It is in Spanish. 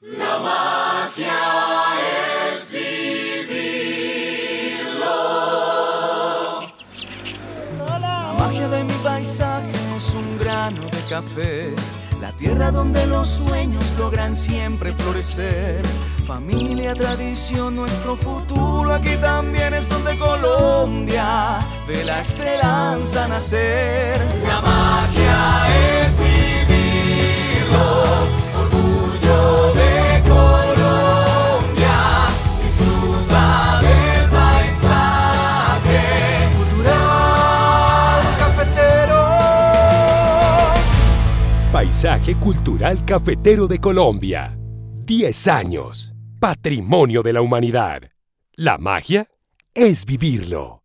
La magia es vivirlo. La magia de mi paisaje es un grano de café, la tierra donde los sueños logran siempre florecer. Familia, tradición, nuestro futuro, aquí también es donde Colombia ve la esperanza nacer. La magia es vivirlo, orgullo de Colombia, disfruta del paisaje cultural cafetero. Paisaje Cultural Cafetero de Colombia. 10 años. Patrimonio de la humanidad. La magia es vivirlo.